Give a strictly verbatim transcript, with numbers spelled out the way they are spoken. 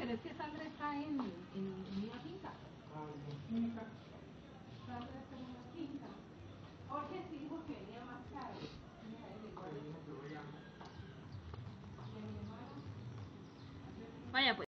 pero es que Sandra está en, en, en una finca. Ah, bien. Sandra está en una finca. Jorge sí dijo que venía más tarde. Mira, él igual. Ahí mismo te voy a- Y a mi hermano. Vaya pues.